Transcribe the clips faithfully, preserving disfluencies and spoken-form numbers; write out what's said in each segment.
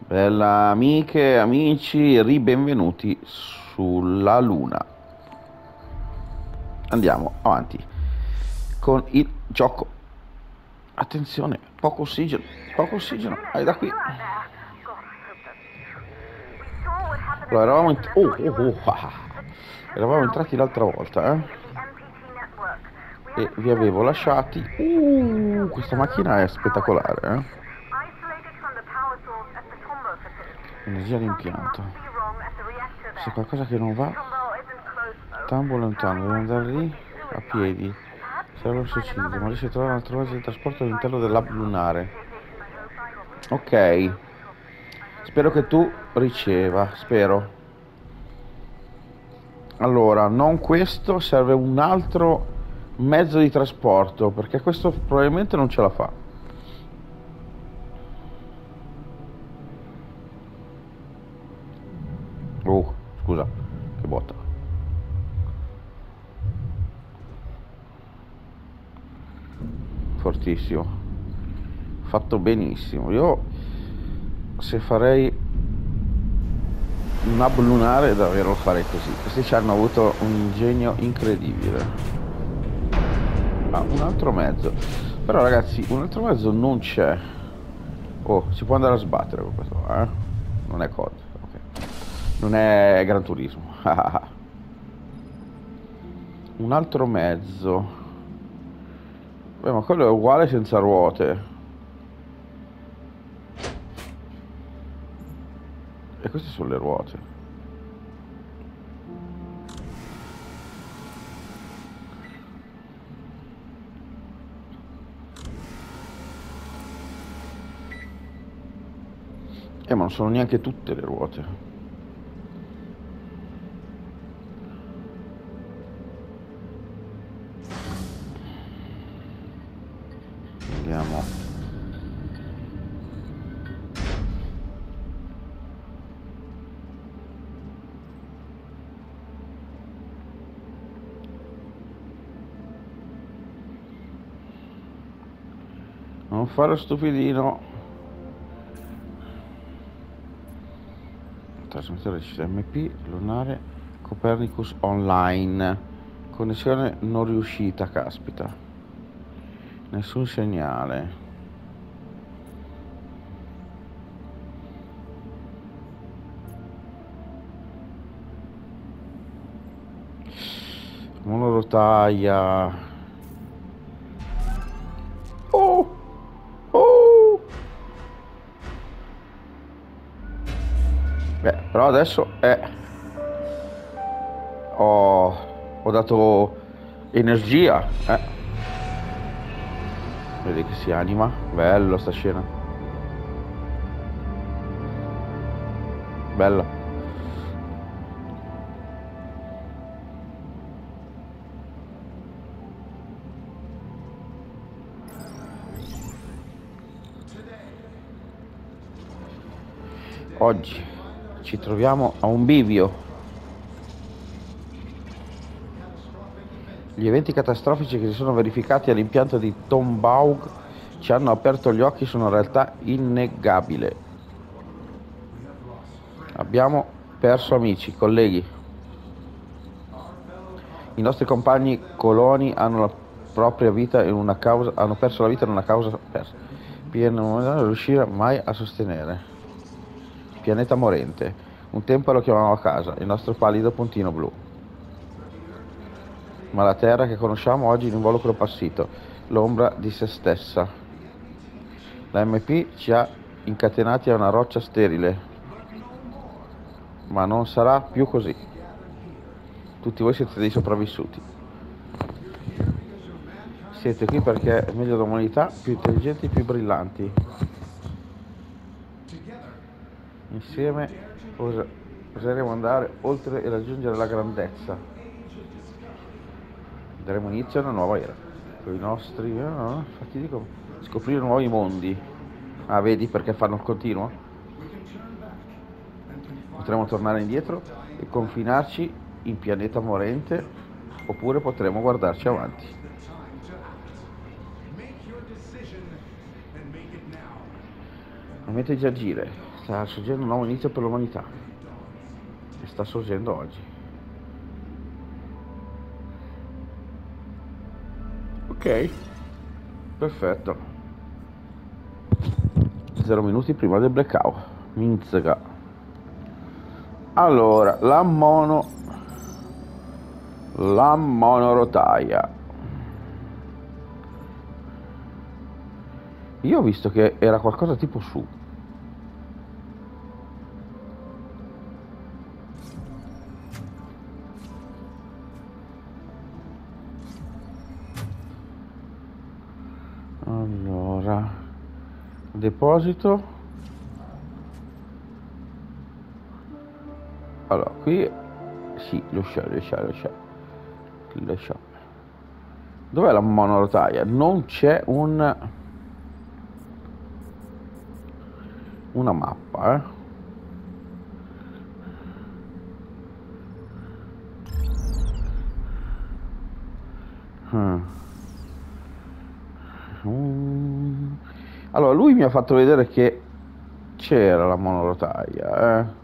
Bella amiche, amici, ribenvenuti sulla Luna. Andiamo avanti con il gioco. Attenzione, poco ossigeno, poco ossigeno. Vai da qui. Allora, eravamo, in... oh, oh, oh, ah. eravamo entrati l'altra volta, eh? E vi avevo lasciati. Uh, questa macchina è spettacolare, eh? Energia d'impianto. C'è qualcosa che non va. Tambo lontano, devo andare lì a piedi. Serve un suicidio, ma riesce a trovare un altro mezzo di trasporto all'interno dell'hub lunare. Ok. Spero che tu riceva, spero. Allora, non questo, serve un altro mezzo di trasporto, perché questo probabilmente non ce la fa. Oh, scusa, che botta. Fortissimo. Fatto benissimo. Io se farei un hub lunare davvero lo farei così. Questi ci hanno avuto un ingegno incredibile. Ah, un altro mezzo. Però ragazzi, un altro mezzo non c'è. Oh, si può andare a sbattere con questo, eh? Non è C O D, ok. Non è Gran Turismo. Un altro mezzo. Beh, ma quello è uguale senza ruote. E queste sono le ruote. Eh, ma non sono neanche tutte le ruote. Andiamo. Non fare stupidino. Trasmettere C M P lunare Copernicus online. Connessione non riuscita, caspita. Nessun segnale. Monorotaia. Oh! Oh! Beh, però adesso è... Ho... Ho dato energia, eh. Vedi che si anima. Bello sta scena. Bella. Oggi ci troviamo a un bivio. Gli eventi catastrofici che si sono verificati all'impianto di Tombaugh ci hanno aperto gli occhi su una realtà innegabile. Abbiamo perso amici, colleghi. I nostri compagni coloni hanno la propria vita in una causa, hanno perso la vita in una causa persa. Non riuscire mai a sostenere. Pianeta morente. Un tempo lo chiamavamo a casa, il nostro pallido puntino blu. Ma la terra che conosciamo oggi è un involucro appassito, l'ombra di se stessa. La M P ci ha incatenati a una roccia sterile, ma non sarà più così. Tutti voi siete dei sopravvissuti. Siete qui perché è meglio dell'umanità, più intelligenti, più brillanti. Insieme oseremo andare oltre e raggiungere la grandezza. Daremo inizio a una nuova era. Con i nostri... No, infatti dico, scoprire nuovi mondi. Ah, vedi perché fanno il continuo? Potremo tornare indietro e confinarci in pianeta morente, oppure potremo guardarci avanti. Momento di agire. Sta sorgendo un nuovo inizio per l'umanità. E sta sorgendo oggi. Ok. Perfetto. Zero minuti prima del blackout. Minzga. Allora, la mono... La monorotaia. Io ho visto che era qualcosa tipo su. Allora, deposito. Allora, qui sì, lo shop, lo shop, lo shop. Lo shop. Dov'è la monorotaia? Non c'è un una mappa, eh. Hmm. Mm. Allora, lui mi ha fatto vedere che c'era la monorotaia, eh.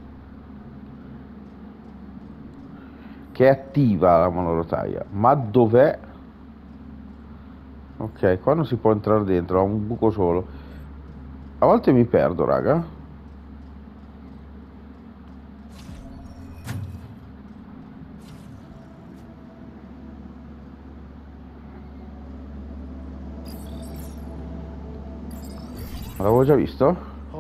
Che è attiva la monorotaia, ma dov'è? Ok, qua non si può entrare dentro, ha un buco solo. A volte mi perdo, raga. L'avevo già visto?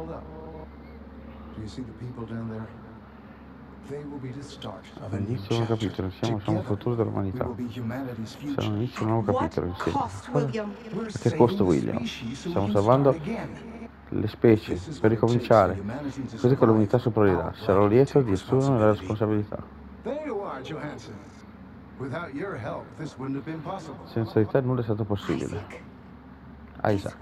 Inizio un nuovo capitolo insieme, siamo il futuro dell'umanità. Sarà un inizio un nuovo capitolo insieme. A che costo, William? Stiamo salvando le specie per ricominciare. Così che l'umanità sopravviverà. Sarò lieto di assumere la responsabilità. Senza di te nulla è stato possibile. Isaac.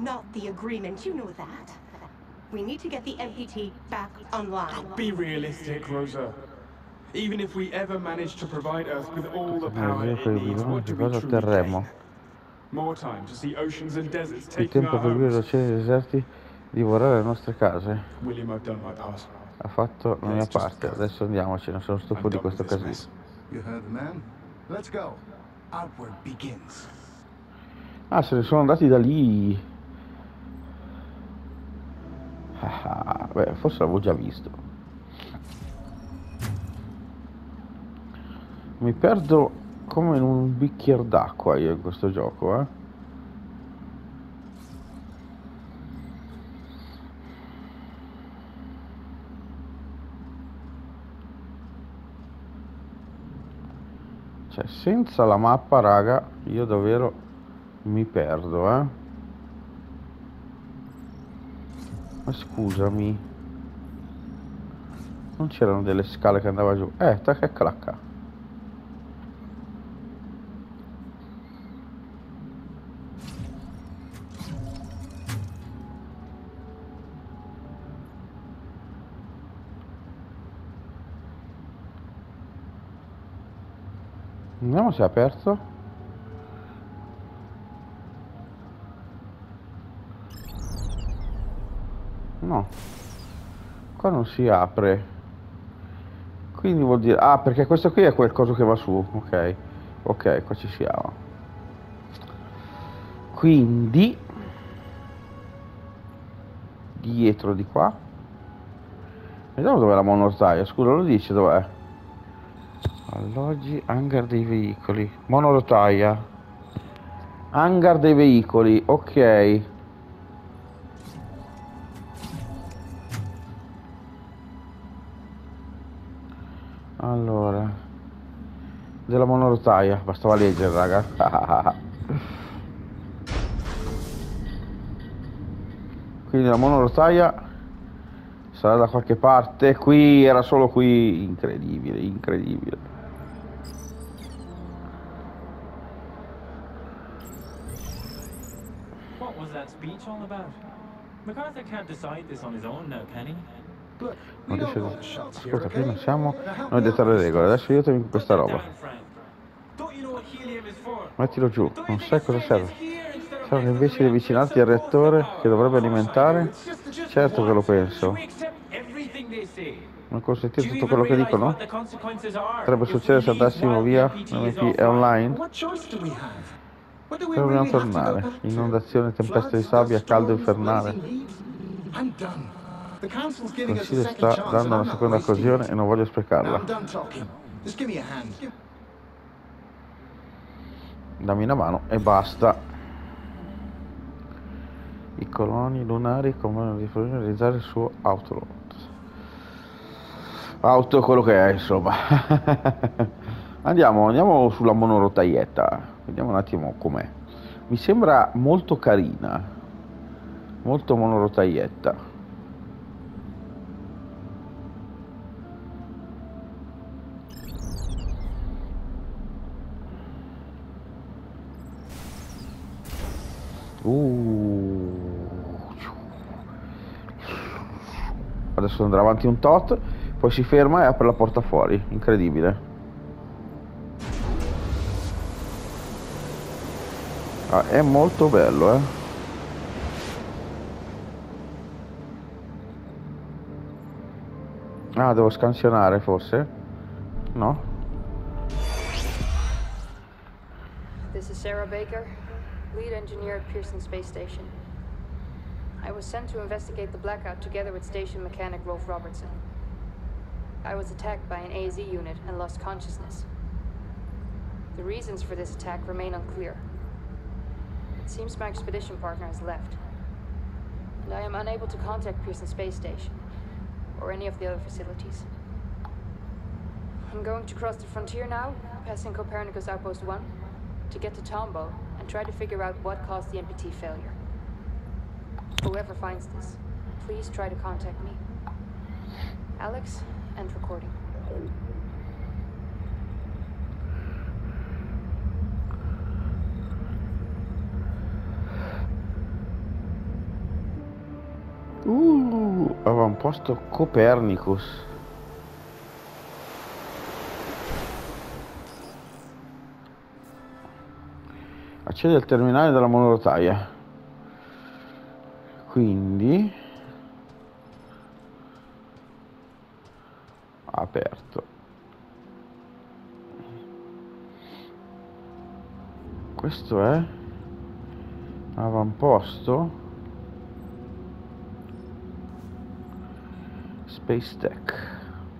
We need to get the M P T back online. Be realistic, Rosa. Even if we ever manage to provide Earth with all the power it needs, what do we truly gain? More time to see oceans and deserts Il taking tempo our per vivere homes. oceani e deserti, divorare le nostre case. William, I've done my part. Ha fatto la mia parte, adesso andiamocene, sono stufo di questo casino. You heard the man? Let's go. Outward begins. Ah, se ne sono andati da lì. Ah, beh, forse l'avevo già visto. Mi perdo come in un bicchiere d'acqua io in questo gioco, eh. Cioè, senza la mappa, raga, io davvero mi perdo, eh. Ma scusami, non c'erano delle scale che andava giù? Eh, tacca e clacca. Vediamo se è aperto. No, qua non si apre, quindi vuol dire... Ah, perché questo qui è quel coso che va su. Ok, ok, qua ci siamo. Quindi dietro di qua. Vediamo dov'è la monorotaia. Scusa, lo dice dov'è? Alloggi, hangar dei veicoli, monorotaia, hangar dei veicoli. Ok. Allora, della monorotaia, bastava leggere, raga. Quindi la monorotaia sarà da qualche parte. Qui, era solo qui. Incredibile, incredibile. What was that speech all about? MacArthur can't decide this on his own now, can he? Non riesce a... Ascolta, prima siamo noi dettare le regole, adesso io tengo questa roba. Mettilo giù, non sai cosa serve. Serve invece di avvicinarti al reattore che dovrebbe alimentare? Certo che lo penso. non Do consentire you tutto even quello che realize dicono? what the consequences are Potrebbe if we succedere se leave andassimo while the via, M P T l'M is P è offline? online. What choice do we have? What do we Dobbiamo really have to go tornare. back to? Inondazione, tempeste di Floods, sabbia, dust caldo storms, infernale. blazing heat? I'm done. The council's Il giving us a Consiglio second sta chance and dando una I'm not seconda wasting occasione it. e non voglio Now sprecarla. I'm done talking. Just give me a hand. Dammi una mano e basta. I coloni lunari comunicano di realizzare il suo Outlaw. Auto è quello che è, insomma. andiamo, andiamo sulla monorottaietta. Vediamo un attimo com'è. Mi sembra molto carina. Molto monorottaietta. Uh. Adesso andrà avanti un tot, poi si ferma e apre la porta fuori. Incredibile. Ah, è molto bello, eh. Ah, devo scansionare forse? No? This is Sarah Baker, lead engineer at Pearson Space Station. I was sent to investigate the blackout together with station mechanic Rolf Robertson. I was attacked by an A Z unit and lost consciousness. The reasons for this attack remain unclear. It seems my expedition partner has left, and I am unable to contact Pearson Space Station or any of the other facilities. I'm going to cross the frontier now, passing Copernicus Outpost one, to get to Tombo and try to figure out what caused the M P T failure. Whoever finds this, please try to contact me. Alex, end recording. Uh, avamposto Copernicus. Accede al terminale della monorotaia. Quindi aperto. Questo è avamposto Space Tech.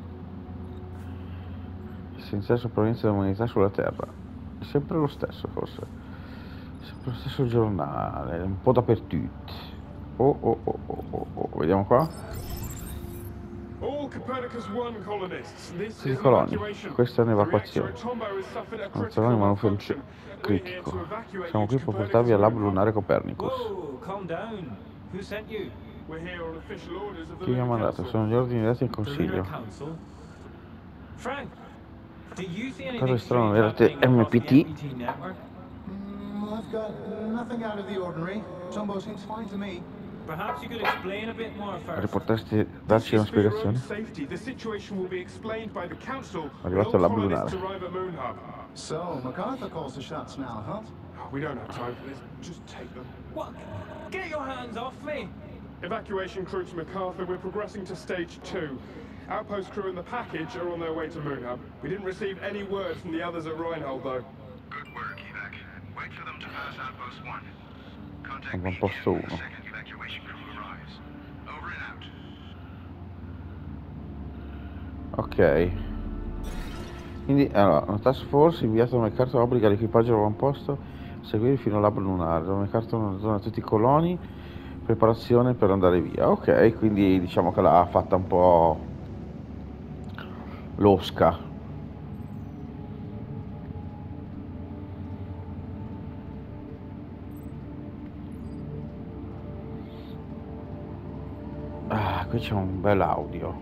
Essenziale sopravvivenza dell'umanità sulla Terra. È sempre lo stesso forse. È sempre lo stesso giornale, un po' dappertutto. Oh oh oh oh oh oh, vediamo qua. All Copernicus one colonists. This Sì, is coloni. evacuation. Questa è The un'evacuazione. reactor at Tombo has suffered a Non critical sarà un malfunction. manufatto We're here to critico. evacuate Siamo you qui to per portarvi al Copernicus lab one. lunare Copernicus. Whoa, calm down. Who sent you? We're here on official orders of the Chi mi ha Lunar mandato? Council. Sono gli ordini dati in The Lunar consiglio. Council? Frank, do you see Cosa anything strano, strange vedete happening across the M P T? M P T network? Mm, I've got nothing out of the ordinary. Tombo seems fine to me. Perhaps you could explain a bit more first. Potresti darci una This is for your own spiegazione? safety. The situation will be explained by the council. Arrivato All al lab colonists lunare. arrive at Moon Hub. So, MacArthur calls the shots now, huh? We don't have time for this. Just take them. What? Get your hands off me! Evacuation crew to MacArthur. We're progressing to stage two. Outpost crew and the package are on their way to Moon Hub. We didn't receive any word from the others at Reinhold, though. Good work, Evac. Wait for them to pass Outpost one. Contact me Avamposto again when the uno. second evacuation crew arrives. Over and out. Ok. Quindi, allora, una task force inviata da MacArthur obbliga l'equipaggio dell'avamposto a seguire fino al lab lunare. Dove MacArthur non dona a tutti i coloni preparazione per andare via. Ok, quindi diciamo che l'ha fatta un po' losca. Ah, qui c'è un bel audio.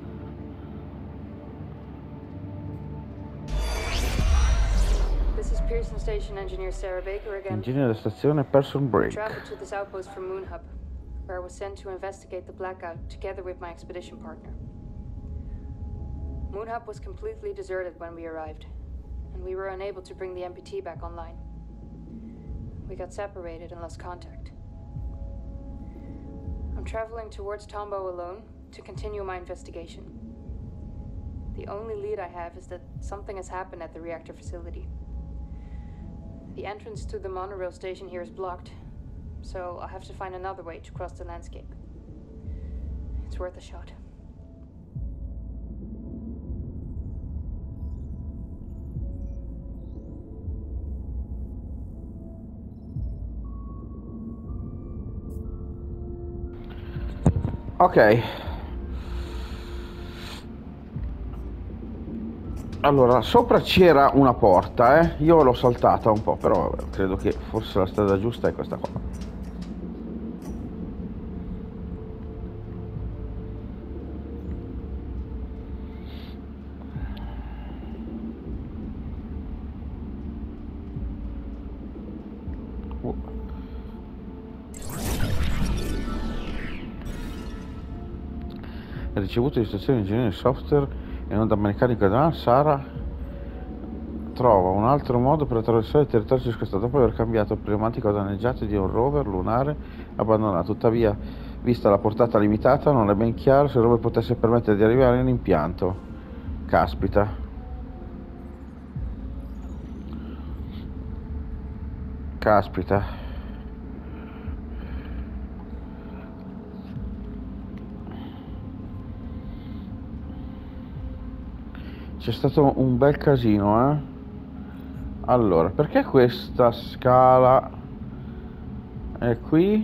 This is Pearson Station engineer Sarah Baker again. Ingegnere della stazione Person I Break. traveled to this outpost from Moon Hub, where I was sent to investigate the blackout together with my expedition partner. Moon Hub was completely deserted when we arrived, and we were unable to bring the M P T back online. We got separated and lost contact. I'm traveling towards Tombo alone to continue my investigation. The only lead I have is that something has happened at the reactor facility. The entrance to the monorail station here is blocked, so I'll have to find another way to cross the landscape. It's worth a shot. Ok. Allora, sopra c'era una porta, eh. Io l'ho saltata un po', però credo che forse la strada giusta è questa qua. Oh. Ha ricevuto istruzioni di ingegnere software e non da meccanica da Sara trova un altro modo per attraversare il territorio circostanza dopo aver cambiato il pneumatico danneggiato di un rover lunare abbandonato. Tuttavia, vista la portata limitata, non è ben chiaro se il rover potesse permettere di arrivare all'impianto. Caspita. Caspita. C'è stato un bel casino, eh? Allora, perché questa scala è qui?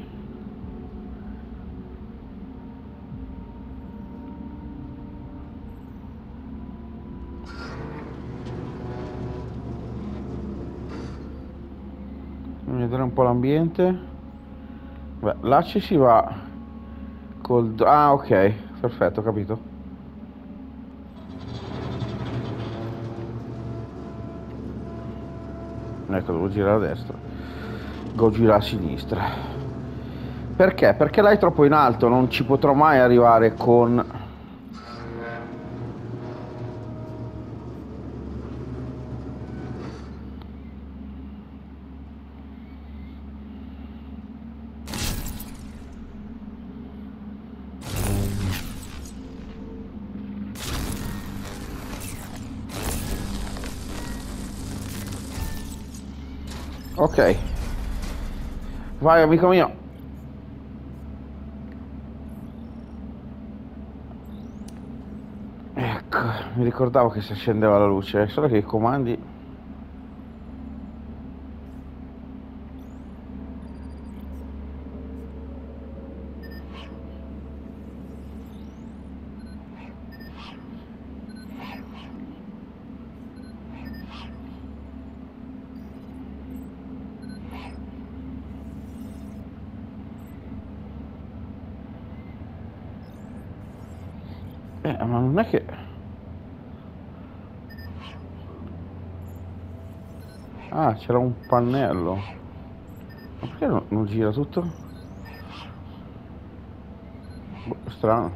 Vedere un po' l'ambiente. Beh, là ci si va col... Ah, ok, perfetto, ho capito. Ecco, devo girare a destra, devo girare a sinistra. Perché? Perché là è troppo in alto, non ci potrò mai arrivare con... Ok, vai amico mio. Ecco, mi ricordavo che si accendeva la luce, solo che i comandi... Eh, ma non è che... Ah, c'era un pannello. Ma perché non, non gira tutto? Boh, strano.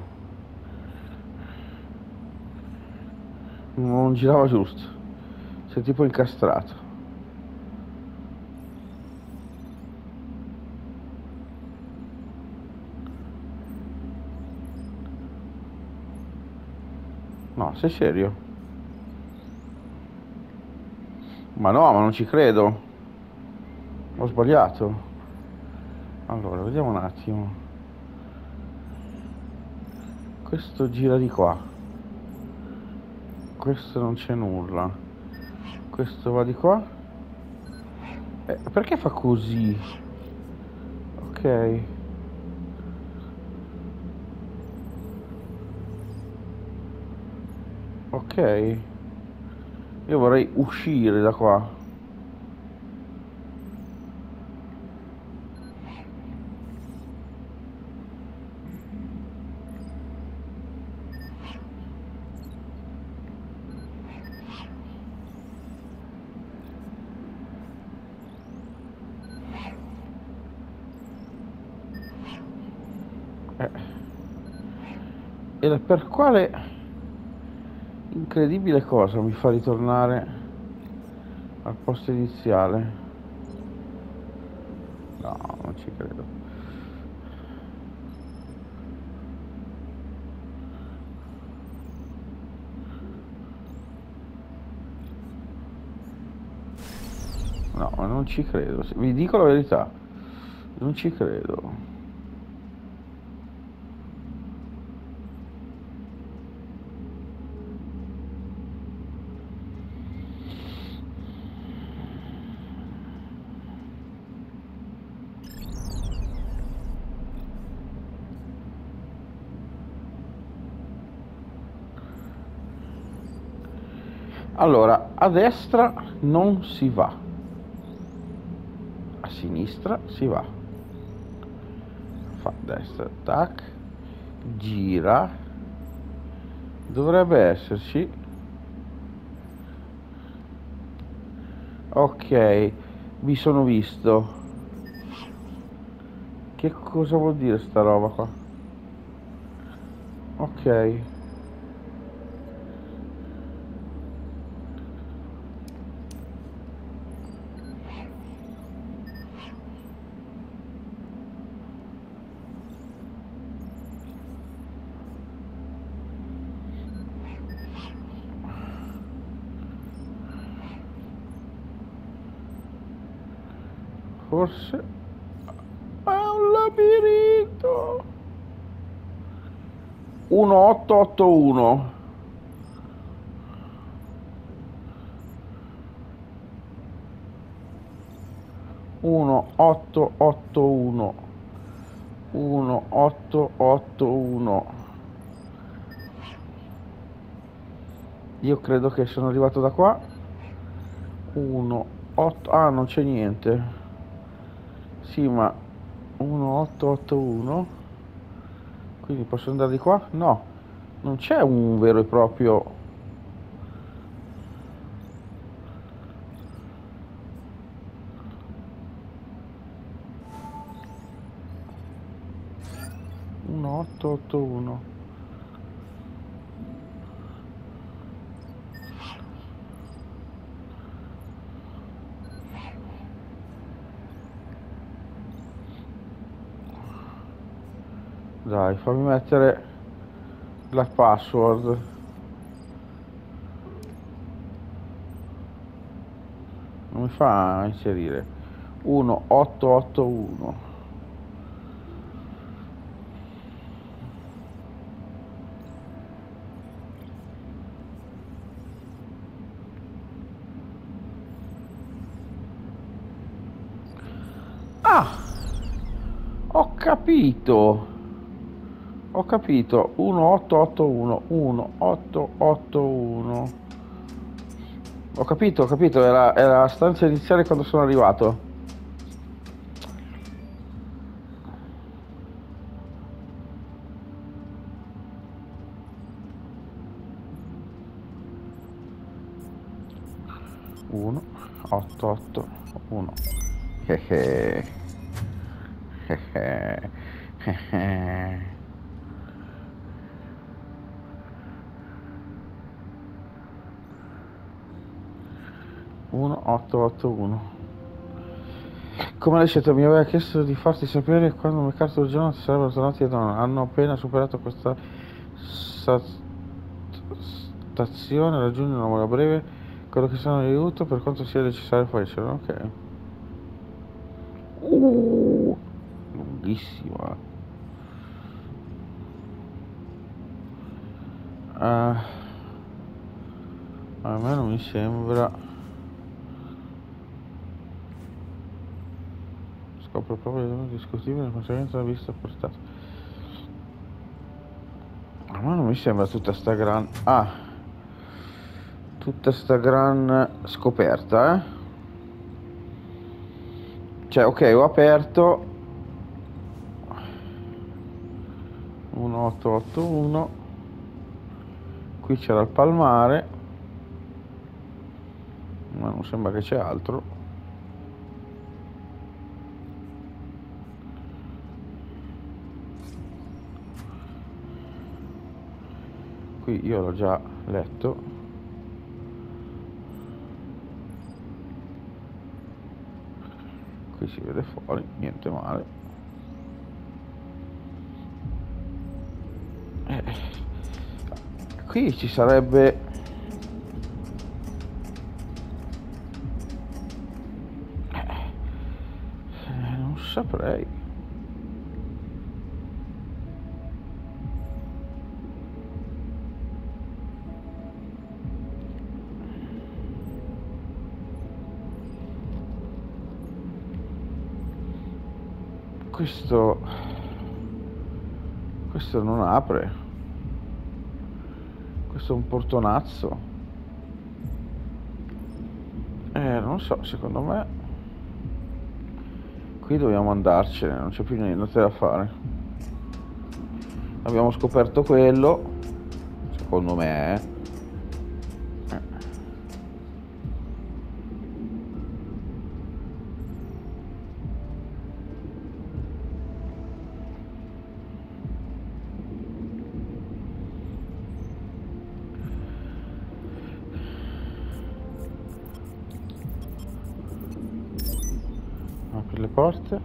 Non girava giusto. Si è tipo incastrato. No, sei serio? Ma no, ma non ci credo. Ho sbagliato. Allora, vediamo un attimo. Questo gira di qua. Questo non c'è nulla. Questo va di qua. Eh, perché fa così? Ok. Ok, io vorrei uscire da qua. Eh. E per quale incredibile cosa mi fa ritornare al posto iniziale? No, non ci credo. No, ma non ci credo. Vi dico la verità. Non ci credo. Allora, a destra non si va, a sinistra si va. Fa destra, tac, gira, dovrebbe esserci. Ok, mi sono visto. Che cosa vuol dire sta roba qua? Ok. Forse è un labirinto. uno otto otto uno. uno otto otto uno. uno otto otto uno. Io credo che sono arrivato da qua. uno otto. Ah, non c'è niente. Sì, ma uno otto otto uno, quindi posso andare di qua? No, non c'è un vero e proprio uno otto otto uno. Dai, fammi mettere la password. Non mi fa inserire. uno otto otto uno. Ah! Ho capito. Ho capito, uno otto otto uno, uno otto otto uno. Ho capito, ho capito, era, era la stanza iniziale quando sono arrivato. uno otto otto uno. Hehe. Hehe. Hehe. uno otto otto uno. Come l'hai scelto? Mi aveva chiesto di farti sapere quando le carte del giorno ti sarebbero tornati da noi. Hanno appena superato questa stazione, raggiungono una mola breve. Quello che sono di aiuto per quanto sia necessario farcelo. Ok. Uh, lunghissima. Uh, a me non mi sembra. Scopro proprio discutibile il conseguenza della vista portata. Ma non mi sembra tutta sta gran. Ah, tutta sta gran scoperta, eh. Cioè, ok, ho aperto uno otto otto uno. Qui c'era il palmare, ma non sembra che c'è altro. Qui io l'ho già letto. Qui si vede fuori, niente male. Eh, qui ci sarebbe dovrei. Questo questo non apre. Questo è un portonazzo. Eh, non so, secondo me qui dobbiamo andarcene, non c'è più niente da fare. Abbiamo scoperto quello, secondo me. Eh. Apri le porte.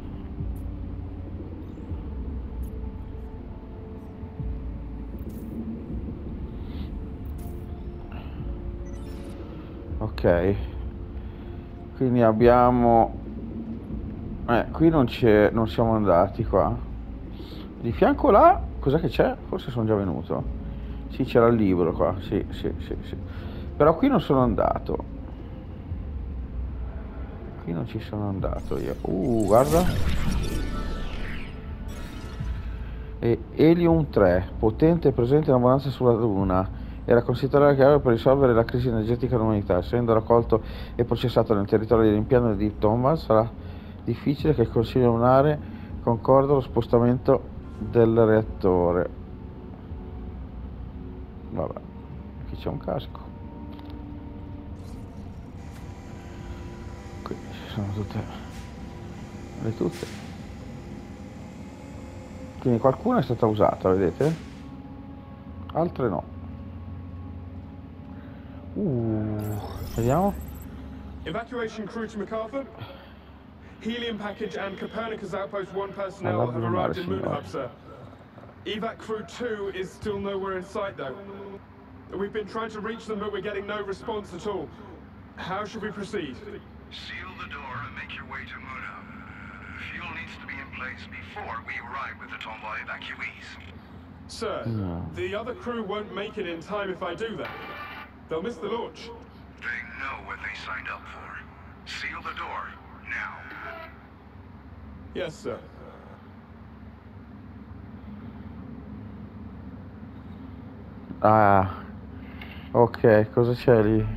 Ok, quindi abbiamo eh qui non c'è, non siamo andati qua di fianco là. Cos'è che c'è? Forse sono già venuto. Sì, c'era il libro qua. Sì, sì, sì, sì. Però qui non sono andato. Qui non ci sono andato io. Uh, guarda. E Helium tre, potente e presente in abbondanza sulla Luna. Era considerato chiave per risolvere la crisi energetica dell'umanità. Essendo raccolto e processato nel territorio dell'impianto di Thomas, sarà difficile che il Consiglio lunare concorda lo spostamento del reattore. Vabbè, qui c'è un casco. Qui ci sono tutte le tutte. Quindi qualcuna è stata usata, vedete? Altre no. Uh, vediamo. Evacuation crew to MacArthur. Helium package and Copernicus Outpost one personnel Alla have lunare, arrived in Moon signore. Hub, sir. Evac crew two is still nowhere in sight, though. We've been trying to reach them, but we're getting no response at all. How should we proceed? Seal the door and make your way to Moon Hub. Fuel needs to be in place before we arrive with the Tomboy evacuees. Sir, No. the other crew won't make it in time if I do that. They'll miss the launch. They know what they signed up for. Seal the door, now. Yes, sir. Ah, ok, cosa c'è lì?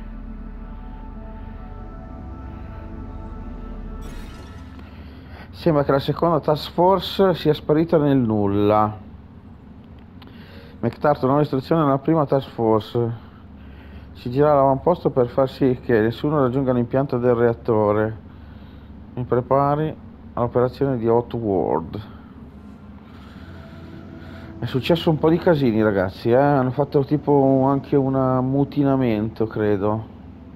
Sembra che la seconda task force sia sparita nel nulla. MacArthur, nuova istruzione nella prima task force. Si gira all'avamposto per far sì che nessuno raggiunga l'impianto del reattore. Mi prepari all'operazione di Outworld. È successo un po' di casini, ragazzi, eh? Hanno fatto tipo anche un ammutinamento, credo.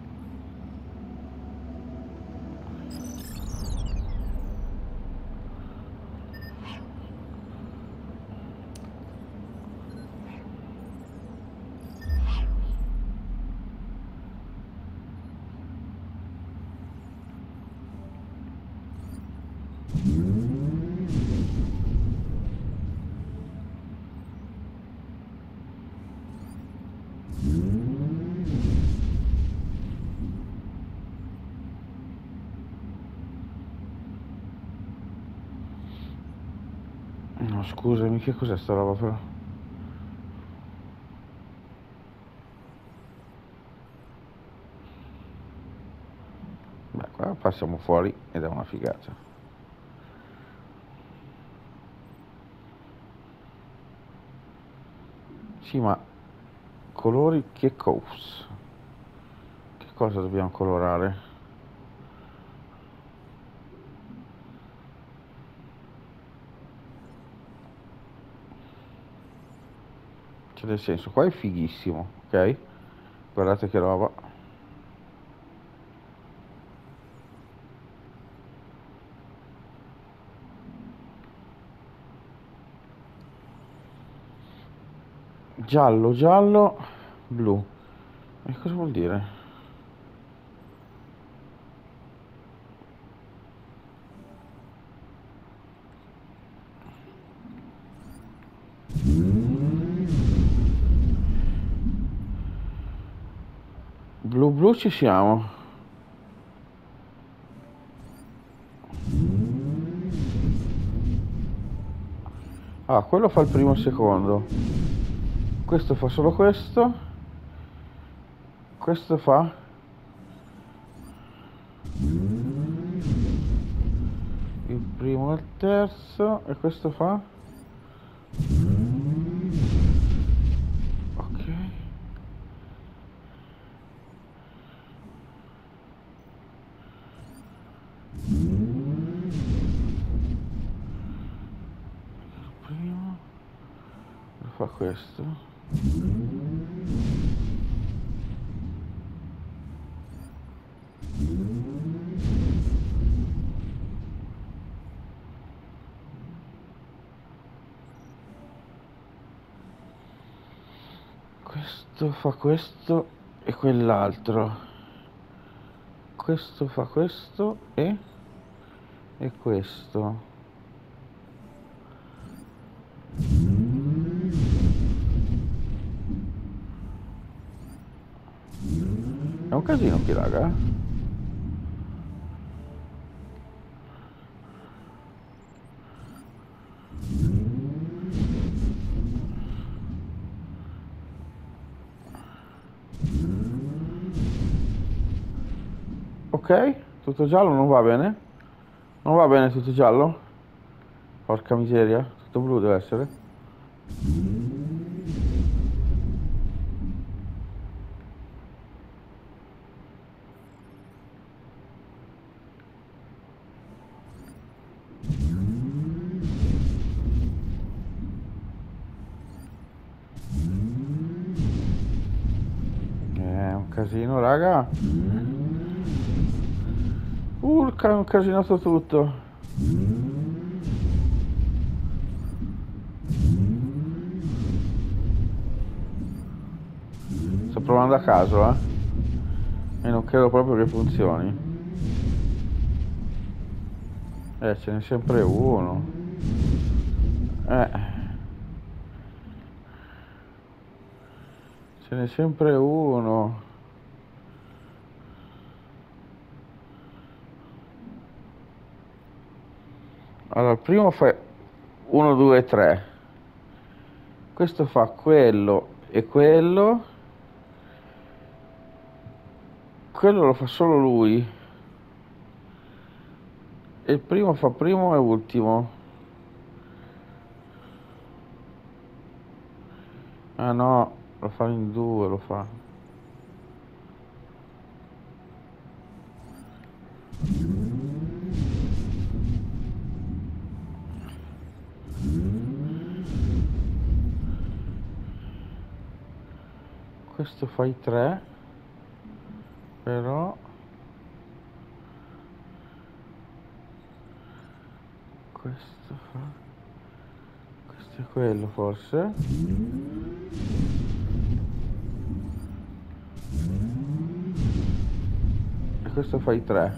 No, scusami, che cos'è sta roba però? Beh, qua passiamo fuori ed è una figata. Sì, ma colori che cosa? Che cosa dobbiamo colorare? Cioè, nel senso, qua è fighissimo, ok? Guardate che roba. Giallo, giallo, blu. E cosa vuol dire? blu ci siamo. Ah, quello fa il primo e il secondo. Questo fa solo questo. Questo fa il primo e il terzo. E questo fa ok. Primo fa questo. Questo fa questo e quell'altro. Questo fa questo e e questo. È un casino qui, raga. Ok, tutto giallo non va bene? Non va bene tutto giallo? Porca miseria, tutto blu deve essere. È un casino, raga. Urca, è un casinato tutto. Sto provando a caso, eh. E non credo proprio che funzioni. Eh, ce n'è sempre uno. Eh. Ce n'è sempre uno. Allora, il primo fa uno, due, tre. Questo fa quello e quello. Quello lo fa solo lui. E il primo fa primo e ultimo. Ah no, lo fa in due, lo fa. Questo fa i tre, però questo fa, questo è quello forse. E questo fa i tre.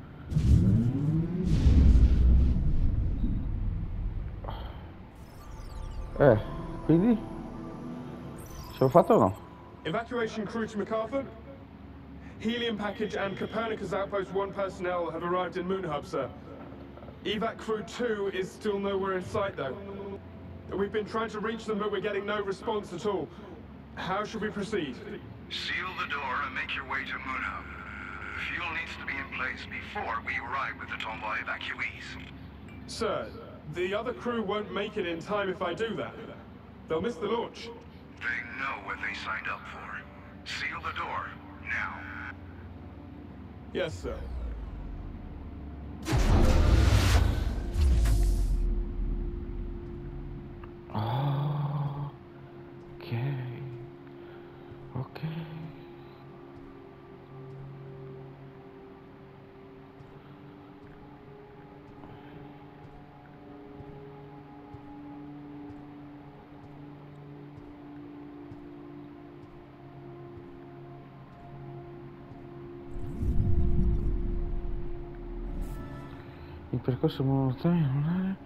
Eh, quindi ce l'ho fatto o no? Evacuation crew to MacArthur. Helium package and Copernicus Outpost one personnel have arrived in Moon Hub, sir. Evac crew two is still nowhere in sight, though. We've been trying to reach them, but we're getting no response at all. How should we proceed? Seal the door and make your way to Moon Hub. Fuel needs to be in place before we arrive with the Tomboy evacuees. Sir, the other crew won't make it in time if I do that. They'll miss the launch. They know what they signed up for. Seal the door, now. Yes, sir. Oh, ok. Ok. Il percorso monotonico non è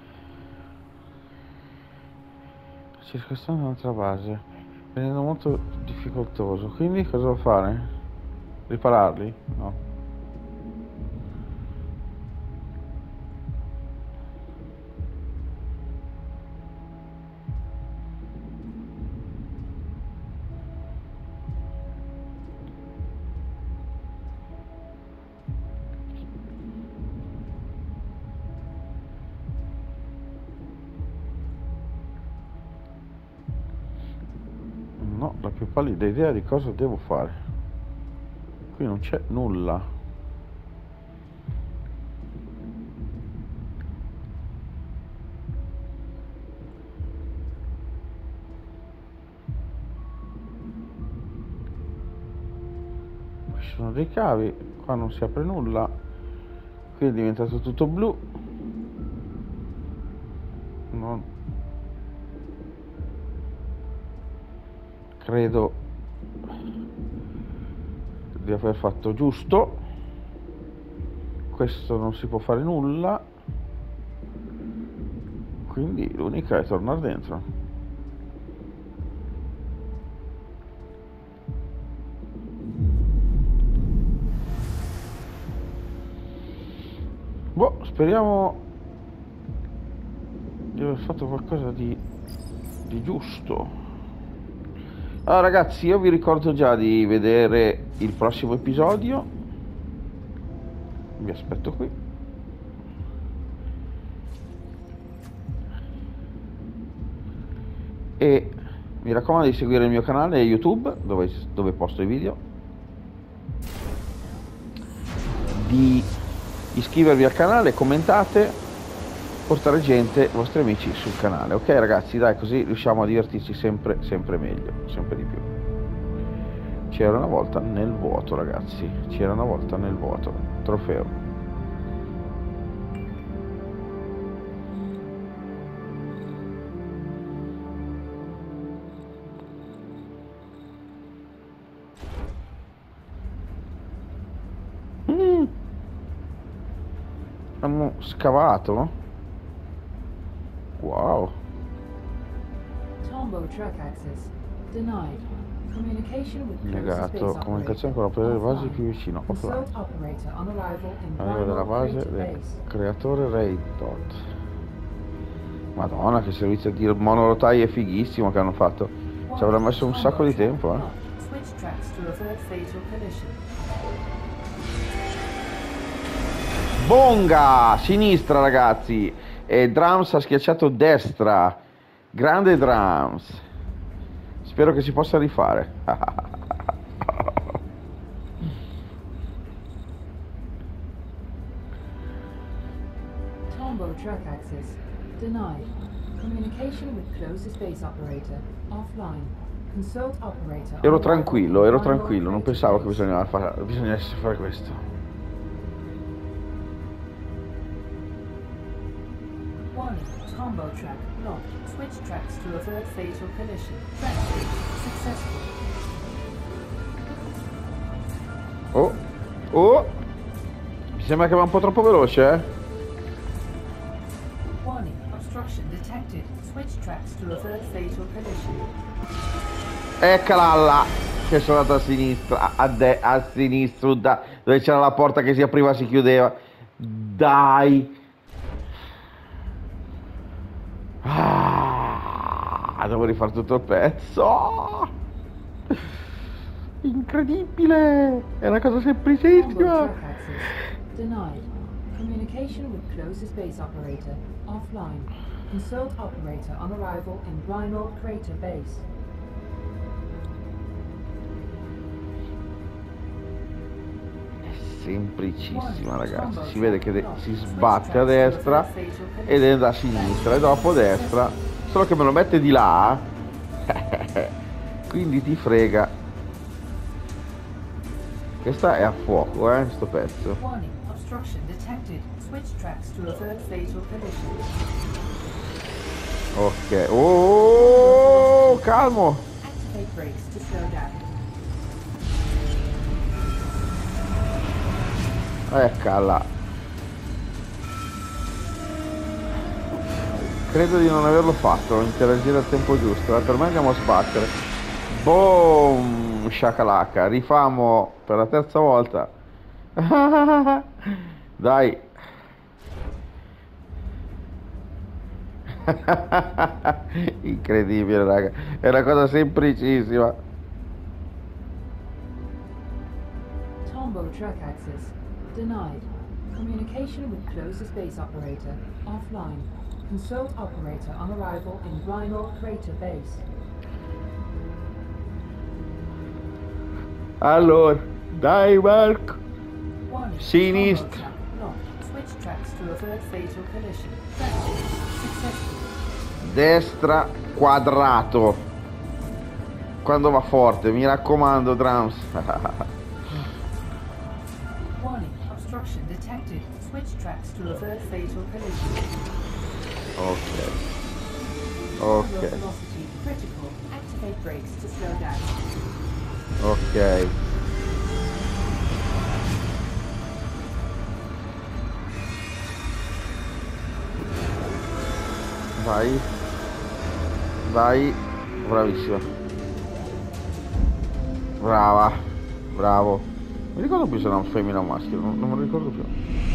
circostando un'altra base, rendendo molto difficoltoso. Quindi cosa devo fare? Ripararli? No. No, la più pallida idea di cosa devo fare. Qui non c'è nulla. Qui ci sono dei cavi, qua non si apre nulla. Qui è diventato tutto blu. Non credo di aver fatto giusto. Questo non si può fare nulla, quindi l'unica è tornare dentro. Boh, speriamo di aver fatto qualcosa di, di giusto. Allora ragazzi, io vi ricordo già di vedere il prossimo episodio. Vi aspetto qui. E mi raccomando di seguire il mio canale YouTube, dove, dove posto i video. Di iscrivervi al canale, commentate, portare gente, vostri amici sul canale. Ok ragazzi, dai, così riusciamo a divertirci sempre, sempre meglio, sempre di più. C'era una volta nel vuoto, ragazzi. C'era una volta nel vuoto. Trofeo. Mm. Hanno scavato. Wow. Tombo track access denied. Communication with Negato. Comunicazione con l'operatore della base più vicino. Offline. Arrivo della base del creatore Raid Dot. Madonna, che servizio di monorotaie fighissimo che hanno fatto. Ci avrà messo un sacco di tempo, eh. Bonga! Sinistra, ragazzi. E Drums ha schiacciato destra. Grande Drums. Spero che si possa rifare. Tombo track access denied. Communication with closest base operator offline. Consult operator. Ero tranquillo, ero tranquillo, non pensavo che bisognava fare, bisognasse fare questo. Combo track locked. Switch tracks to avert fatal collision. Track successful. Oh, oh, mi sembra che va un po' troppo veloce, eh. Warning, obstruction detected. Switch tracks to avert fatal collision. Eccola là, che sono andato a sinistra, a, de a sinistra, da, dove c'era la porta che si apriva e si chiudeva. Dai. Ah, devo rifare tutto il pezzo. Incredibile, è una cosa semplicissima. Denied. Communication with closest base operator offline. Consult operator on arrival in Rhino Crater Base. Semplicissima, ragazzi, si vede che si sbatte a destra ed è da sinistra e dopo destra, solo che me lo mette di là, quindi ti frega. Questa è a fuoco, eh, sto pezzo. Ok, oh, calmo. Eccola. Credo di non averlo fatto, interagire al tempo giusto. Per me andiamo a sbattere. Boom, shakalaka, rifamo per la terza volta. Dai. Incredibile, raga, è una cosa semplicissima. Tombo track access denied. Communication with closest base operator offline. Consult operator on arrival in Rhino Crater Base. Allora, dai Marco. Warning, Sinistra. Tombo track locked. Switch tracks to avert fatal collision. Successful. Destra quadrato. Quando va forte, mi raccomando, drums. Warning, obstruction detected. Switch tracks to avert fatal collision. Ok. Low Ok. velocity critical. Activate brakes to slow down. Ok. Vai. Vai. Bravissima. Brava. Bravo. Mi ricordo più se era un femmina o un maschio, non, non me lo ricordo più.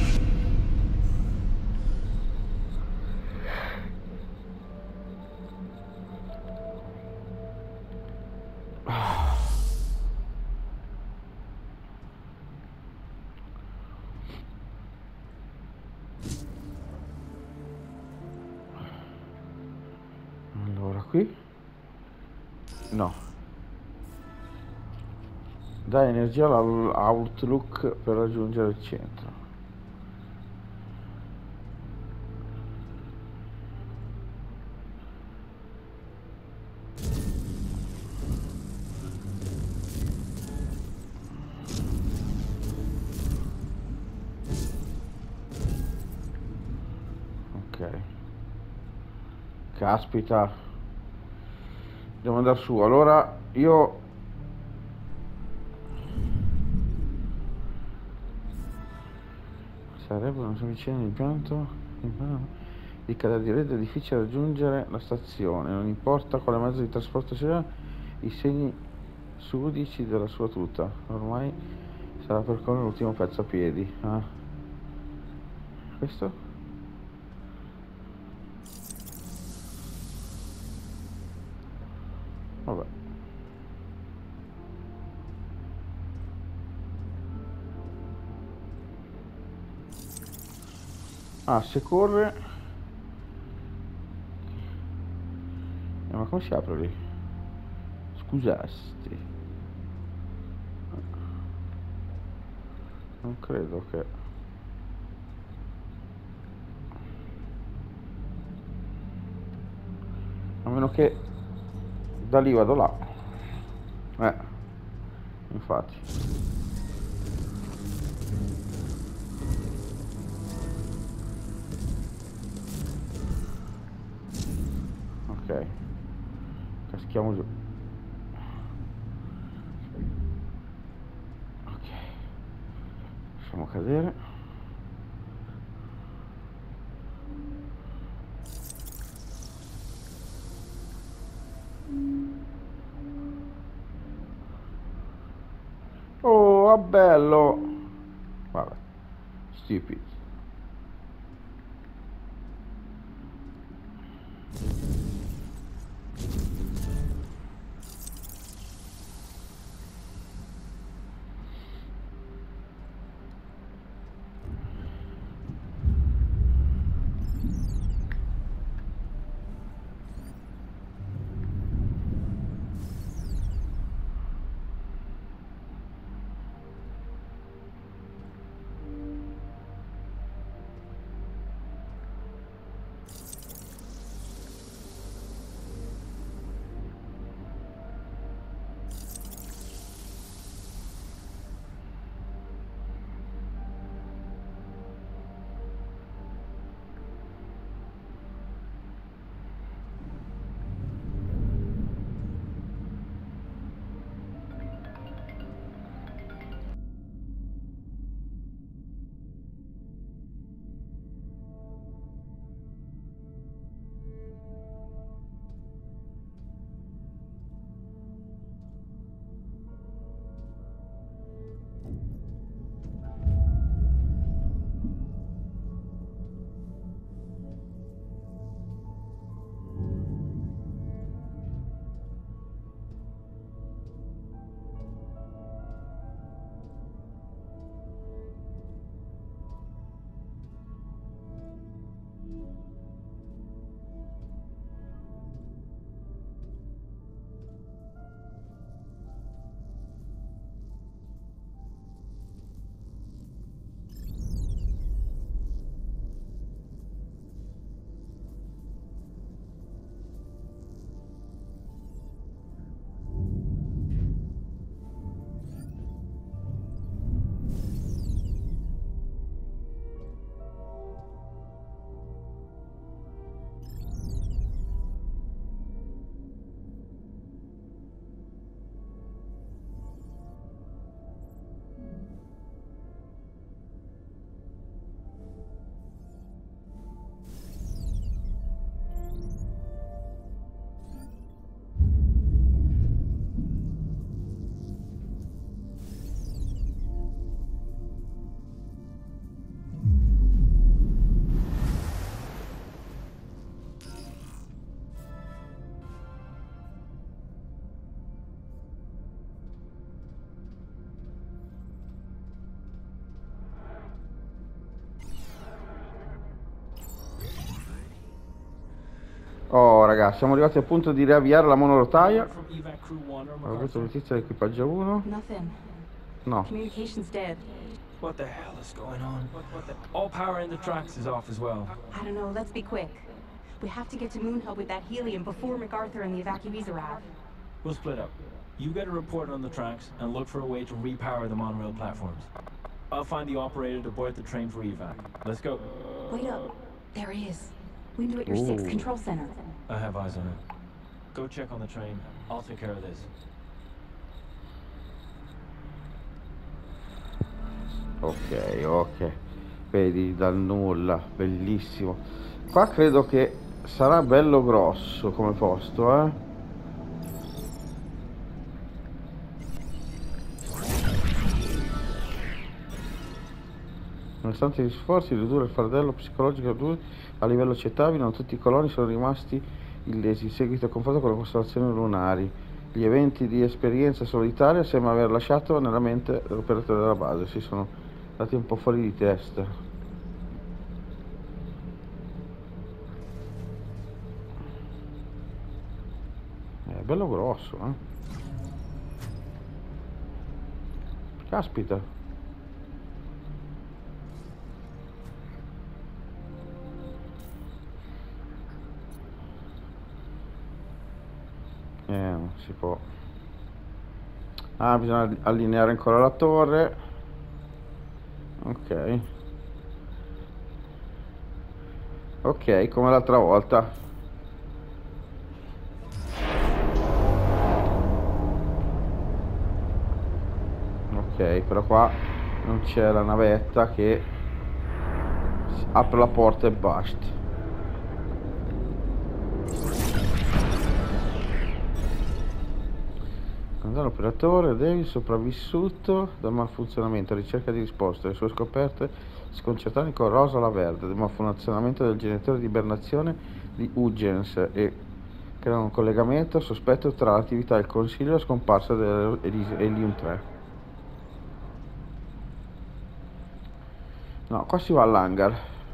Allora, qui? No. Dai energia all'Outlook per raggiungere il centro. Ok. Caspita. Devo andare su. Allora, io... Sarebbe una vicina d'impianto di cadere di rete, è difficile raggiungere la stazione, non importa quale mezzo di trasporto sia, i segni sudici della sua tuta. Ormai sarà percorrere l'ultimo pezzo a piedi. Ah. Questo? Vabbè. Ah, se corre... Eh, ma come si apre lì? Scusasti. Non credo che... A meno che... Da lì vado là. Eh. Infatti. Ok, caschiamo giù. Ok, lasciamo cadere. Oh, bello. Vabbè, stupid. ragazzi, siamo arrivati al punto di riavviare la monorotaia. From evac crew one or Ho avuto MacArthur? notizia dell'equipaggio uno. Nothing. No. Communication's dead. What the hell is going on? What, what the... All power in the tracks is off as well. I don't know, let's be quick. We have to get to Moon Hub with that helium before MacArthur and the evacuees arrive. We'll split up. You get a report on the tracks and look for a way to repower the monorail platforms. I'll find the operator to board the train for evac. Let's go. Wait up. There he is. Window at your six Ooh. control center. I have eyes on it. Go check on the train. I'll take care of this. Ok, ok. Vedi, dal nulla, bellissimo. Qua credo che sarà bello grosso come posto, eh. Nonostante gli sforzi di ridurre il fardello psicologico a livello accettabile, non tutti i coloni sono rimasti illesi in seguito al confronto con le costellazioni lunari. Gli eventi di esperienza solitaria sembra aver lasciato nella mente l'operatore della base. Si sono andati un po' fuori di testa. È bello grosso, eh. Caspita. Eh, non si può. Ah, bisogna allineare ancora la torre. Ok. Ok, come l'altra volta. Ok, però qua non c'è la navetta che apre la porta e basta. L'operatore David, sopravvissuto dal malfunzionamento, ricerca di risposte. Le sue scoperte sconcertanti con Rosa la Verde, del malfunzionamento del generatore di ibernazione di Huygens e creano un collegamento sospetto tra l'attività del Consiglio e la scomparsa dell'Helium tre. No, qua si va all'hangar.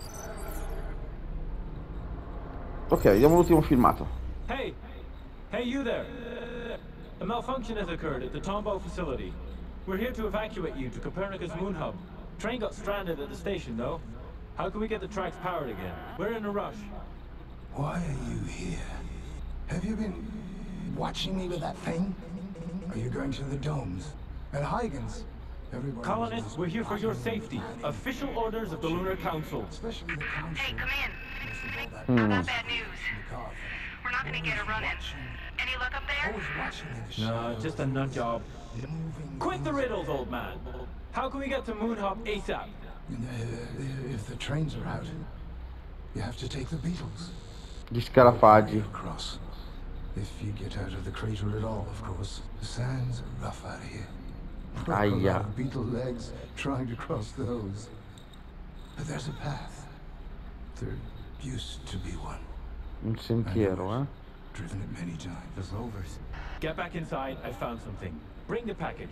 Ok, vediamo l'ultimo filmato. Hey! Hey, you there! A malfunction has occurred at the Tombow facility. We're here to evacuate you to Copernicus Moon Hub. Train got stranded at the station, though. How can we get the tracks powered again? We're in a rush. Why are you here? Have you been watching me with that thing? Are you going to the domes? And Huygens? Everybody Colonists, we're here for your safety. Official orders of the Lunar Council. Especially the council. Hey, come in. Hmm. I got bad news. We're not gonna get a run-in. Any luck up there? Always watching me. No, just a nut job. Moving. Quit the riddles, old man. How can we get to Moon Hub ASAP? Uh, if the trains are out, you have to take the Beetles. Gli scarafaggi. Across. If you get out of the crater at all, of course. The sands are rough out of here. Aia. Beetle legs trying to cross those. But there's a path. There used to be one. Un sentiero, eh? Driven it many times. The rovers. Get back inside. I found something. Bring the package.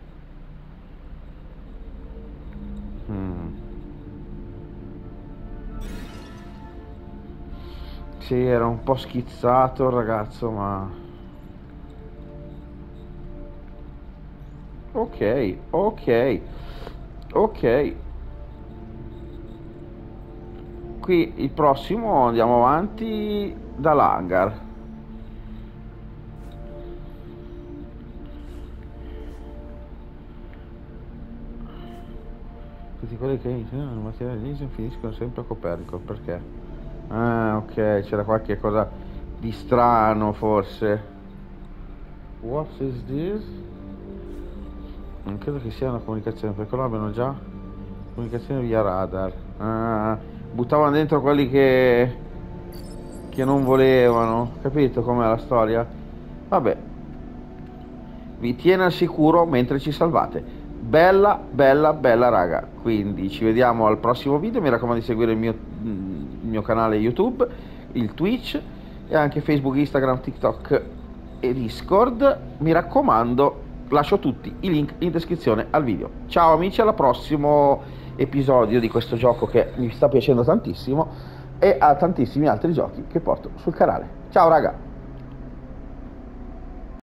Mm. Sì, era un po' schizzato il ragazzo, ma... Ok, ok, ok. Qui il prossimo andiamo avanti dall'hangar. Tutti quelli che iniziano la materia di Elysium finiscono sempre a Copernico, perché? Ah, ok, c'era qualche cosa di strano forse. What is this? Non credo che sia una comunicazione, perché loro abbiano già comunicazione via radar. Ah, buttavano dentro quelli che che non volevano, capito com'è la storia? Vabbè, vi tiene al sicuro mentre ci salvate. Bella, bella, bella raga. Quindi ci vediamo al prossimo video. Mi raccomando di seguire il mio, il mio canale YouTube, il Twitch e anche Facebook, Instagram, TikTok e Discord. Mi raccomando, lascio tutti i link in descrizione al video. Ciao amici, al prossimo episodio di questo gioco che mi sta piacendo tantissimo e a tantissimi altri giochi che porto sul canale. Ciao. Ciao raga.